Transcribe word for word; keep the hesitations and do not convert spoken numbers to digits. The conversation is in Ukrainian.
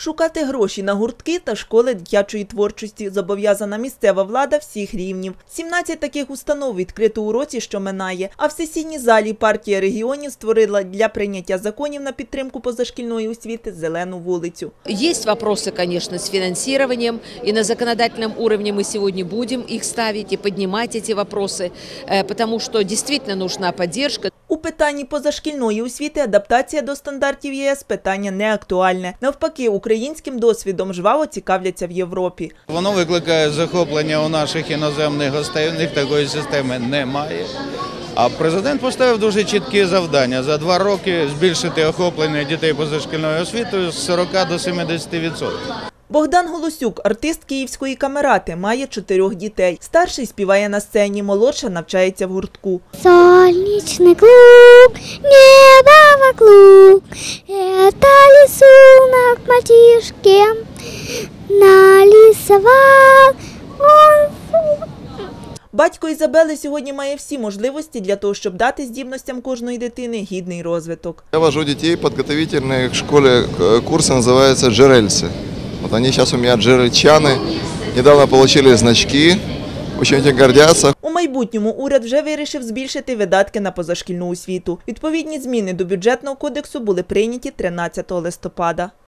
Шукати гроші на гуртки та школи дитячої творчості зобов'язана місцева влада всіх рівнів. сімнадцять таких установ відкрито у році, що минає. А в сесійній залі партія регіонів створила для прийняття законів на підтримку позашкільної освіти зелену вулицю. Є вопросы, конечно, с финансированием, и на законодательном уровне мы сегодня будем их ставить и поднимать эти вопросы, потому что действительно нужна поддержка. У питанні позашкільної освіти адаптація до стандартів ЄС – питання не актуальне. Навпаки, українським досвідом жваво цікавляться в Європі. Воно викликає захоплення у наших іноземних гостей, в них такої системи немає. А президент поставив дуже чіткі завдання – за два роки збільшити охоплення дітей позашкільною освітою з сорока до семидесяти відсотків. Богдан Голосюк, артист Київської камерати, має чотирьох дітей. Старший співає на сцені, молодша навчається в гуртку. Солнечный клуб, небо вокруг, это рисунок мальчишки нарисовал он. Батько Ізабели сьогодні має всі можливості для того, щоб дати здібностям кожної дитини гідний розвиток. Я вожу детей в подготовительной школе, курсы называются «Джерельцы». Вот они сейчас у меня джерельчаны, недавно получили значки, очень этим гордятся. У майбутньому уряд вже вирішив збільшити видатки на позашкільну освіту. Відповідні зміни до бюджетного кодексу були прийняті тринадцятого листопада.